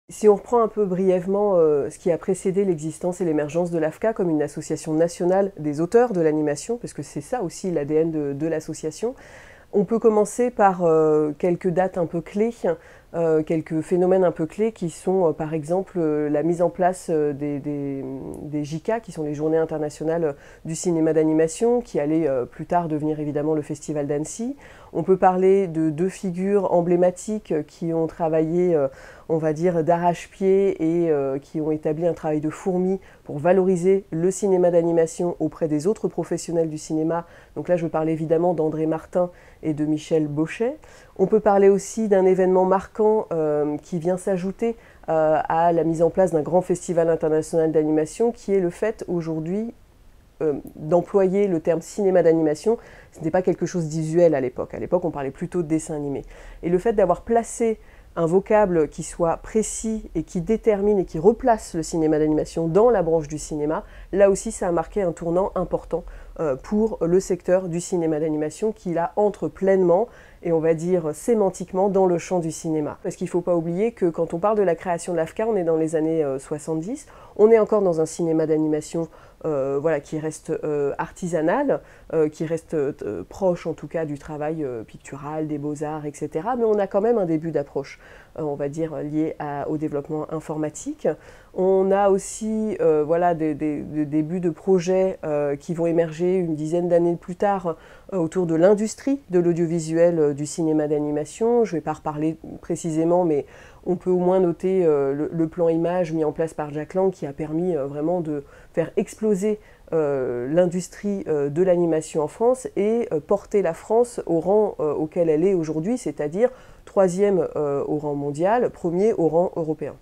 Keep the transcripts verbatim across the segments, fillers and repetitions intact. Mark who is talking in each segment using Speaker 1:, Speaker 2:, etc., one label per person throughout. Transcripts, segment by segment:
Speaker 1: Si on reprend un peu brièvement euh, ce qui a précédé l'existence et l'émergence de l'A F C A comme une association nationale des auteurs de l'animation, parce que c'est ça aussi l'A D N de, de l'association, on peut commencer par euh, quelques dates un peu clés, euh, quelques phénomènes un peu clés qui sont euh, par exemple euh, la mise en place euh, des, des, des J C A, qui sont les Journées internationales du cinéma d'animation, qui allaient euh, plus tard devenir évidemment le Festival d'Annecy. On peut parler de deux figures emblématiques qui ont travaillé, euh, on va dire, d'arrache-pied et euh, qui ont établi un travail de fourmi pour valoriser le cinéma d'animation auprès des autres professionnels du cinéma. Donc là, je veux parler évidemment d'André Martin et de Michel Bauchet. On peut parler aussi d'un événement marquant euh, qui vient s'ajouter euh, à la mise en place d'un grand festival international d'animation, qui est le fait aujourd'hui euh, d'employer le terme cinéma d'animation. Ce n'était pas quelque chose d'usuel à l'époque. À l'époque, on parlait plutôt de dessin animé. Et le fait d'avoir placé un vocable qui soit précis et qui détermine et qui replace le cinéma d'animation dans la branche du cinéma, là aussi ça a marqué un tournant important euh, pour le secteur du cinéma d'animation qui là entre pleinement et on va dire sémantiquement dans le champ du cinéma. Parce qu'il ne faut pas oublier que quand on parle de la création de l'A F C A, on est dans les années euh, soixante-dix, on est encore dans un cinéma d'animation euh, voilà, qui reste euh, artisanal, euh, qui reste euh, proche en tout cas du travail euh, pictural, des beaux-arts, et cetera. Mais on a quand même un début d'approche, euh, on va dire, lié à, au développement informatique. On a aussi euh, voilà, des, des, des débuts de projets euh, qui vont émerger une dizaine d'années plus tard euh, autour de l'industrie de l'audiovisuel euh, du cinéma d'animation. Je ne vais pas reparler précisément, mais on peut au moins noter euh, le, le plan image mis en place par Jack Lang qui a permis euh, vraiment de faire exploser euh, l'industrie euh, de l'animation en France et euh, porter la France au rang euh, auquel elle est aujourd'hui, c'est-à-dire troisième euh, au rang mondial, premier au rang européen.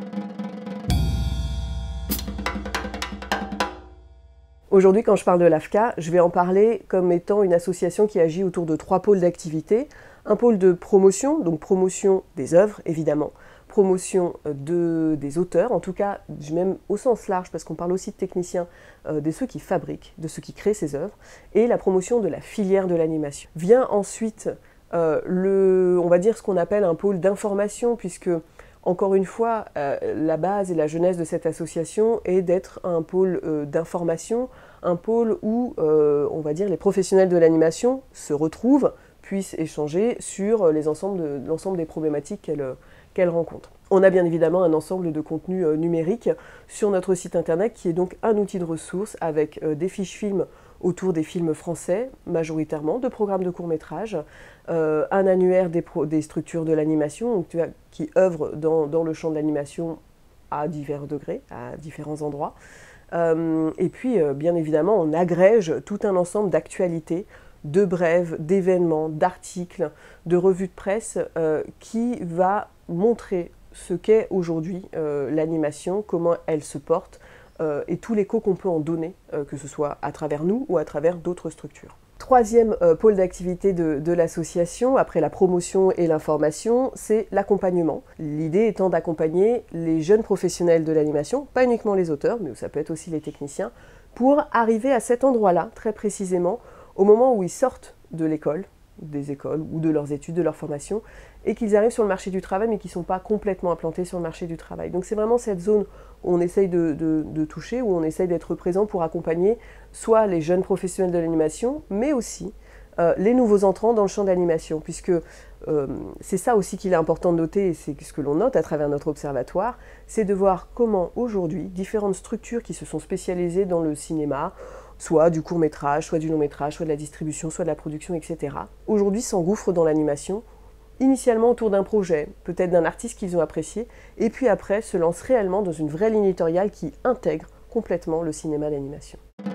Speaker 1: Aujourd'hui, quand je parle de l'A F C A, je vais en parler comme étant une association qui agit autour de trois pôles d'activité. Un pôle de promotion, donc promotion des œuvres, évidemment, promotion de, des auteurs, en tout cas, même au sens large, parce qu'on parle aussi de techniciens, euh, de ceux qui fabriquent, de ceux qui créent ces œuvres, et la promotion de la filière de l'animation. Vient ensuite, euh, le, on va dire ce qu'on appelle un pôle d'information, puisque encore une fois, euh, la base et la jeunesse de cette association est d'être un pôle euh, d'information, un pôle où, euh, on va dire, les professionnels de l'animation se retrouvent, puissent échanger sur les ensembles de, l'ensemble des problématiques qu'elles qu'elles rencontrent. On a bien évidemment un ensemble de contenus euh, numériques sur notre site internet qui est donc un outil de ressources avec euh, des fiches films autour des films français, majoritairement, de programmes de courts-métrages, euh, un annuaire des, pro des structures de l'animation qui œuvrent dans, dans le champ de l'animation à divers degrés, à différents endroits. Euh, et puis, euh, bien évidemment, on agrège tout un ensemble d'actualités, de brèves, d'événements, d'articles, de revues de presse euh, qui va montrer ce qu'est aujourd'hui euh, l'animation, comment elle se porte, Euh, et tout l'écho qu'on peut en donner, euh, que ce soit à travers nous ou à travers d'autres structures. Troisième euh, pôle d'activité de, de l'association, après la promotion et l'information, c'est l'accompagnement. L'idée étant d'accompagner les jeunes professionnels de l'animation, pas uniquement les auteurs, mais ça peut être aussi les techniciens, pour arriver à cet endroit-là, très précisément, au moment où ils sortent de l'école, des écoles ou de leurs études, de leur formation, et qu'ils arrivent sur le marché du travail, mais qui ne sont pas complètement implantés sur le marché du travail. Donc c'est vraiment cette zone où on essaye de, de, de toucher, où on essaye d'être présent pour accompagner soit les jeunes professionnels de l'animation, mais aussi euh, les nouveaux entrants dans le champ de l'animation, puisque euh, c'est ça aussi qu'il est important de noter, et c'est ce que l'on note à travers notre observatoire, c'est de voir comment aujourd'hui différentes structures qui se sont spécialisées dans le cinéma, soit du court-métrage, soit du long-métrage, soit de la distribution, soit de la production, et cetera, aujourd'hui s'engouffrent dans l'animation, initialement autour d'un projet, peut-être d'un artiste qu'ils ont apprécié, et puis après se lancent réellement dans une vraie ligne éditoriale qui intègre complètement le cinéma d'animation.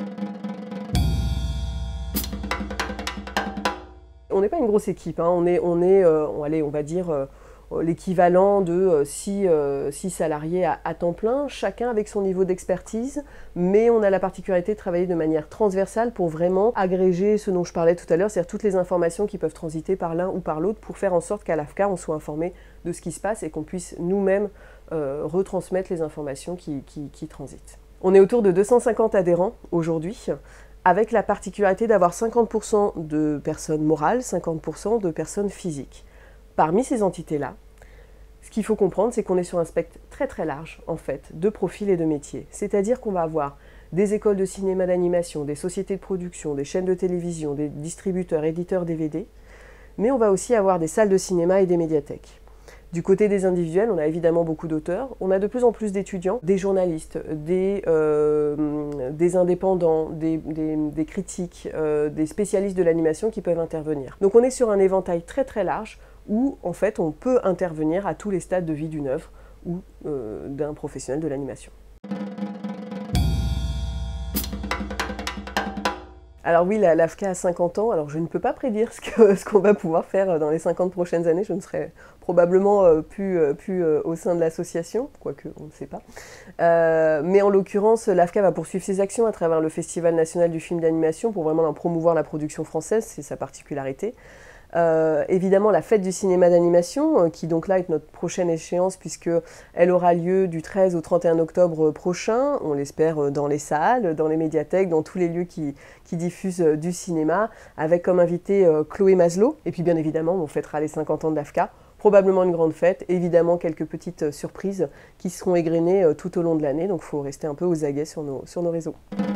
Speaker 1: On n'est pas une grosse équipe, hein. on est, on est euh, on, allez, on va dire, euh, l'équivalent de six euh, salariés à, à temps plein, chacun avec son niveau d'expertise, mais on a la particularité de travailler de manière transversale pour vraiment agréger ce dont je parlais tout à l'heure, c'est-à-dire toutes les informations qui peuvent transiter par l'un ou par l'autre pour faire en sorte qu'à l'A F C A, on soit informé de ce qui se passe et qu'on puisse nous-mêmes euh, retransmettre les informations qui, qui, qui transitent. On est autour de deux cent cinquante adhérents aujourd'hui, avec la particularité d'avoir cinquante pour cent de personnes morales, cinquante pour cent de personnes physiques. Parmi ces entités-là, Ce qu'il faut comprendre, c'est qu'on est sur un spectre très très large, en fait, de profils et de métiers. C'est-à-dire qu'on va avoir des écoles de cinéma d'animation, des sociétés de production, des chaînes de télévision, des distributeurs, éditeurs D V D, mais on va aussi avoir des salles de cinéma et des médiathèques. Du côté des individuels, on a évidemment beaucoup d'auteurs, on a de plus en plus d'étudiants, des journalistes, des, euh, des indépendants, des, des, des critiques, euh, des spécialistes de l'animation qui peuvent intervenir. Donc on est sur un éventail très très large où en fait on peut intervenir à tous les stades de vie d'une œuvre ou euh, d'un professionnel de l'animation. Alors oui, la l'A F C A a cinquante ans, alors je ne peux pas prédire ce que, ce qu'on va pouvoir faire dans les cinquante prochaines années, je ne serai probablement euh, plus, euh, plus euh, au sein de l'association, quoique on ne sait pas. Euh, mais en l'occurrence, l'A F C A va poursuivre ses actions à travers le Festival national du film d'animation pour vraiment en promouvoir la production française, c'est sa particularité. Euh, évidemment la fête du cinéma d'animation, euh, qui donc là est notre prochaine échéance puisqu'elle aura lieu du treize au trente et un octobre prochain, on l'espère euh, dans les salles, dans les médiathèques, dans tous les lieux qui, qui diffusent euh, du cinéma, avec comme invité euh, Chloé Maslow. Et puis bien évidemment on fêtera les cinquante ans de l'A F C A, probablement une grande fête, évidemment quelques petites euh, surprises qui seront égrenées euh, tout au long de l'année, donc il faut rester un peu aux aguets sur nos, sur nos réseaux.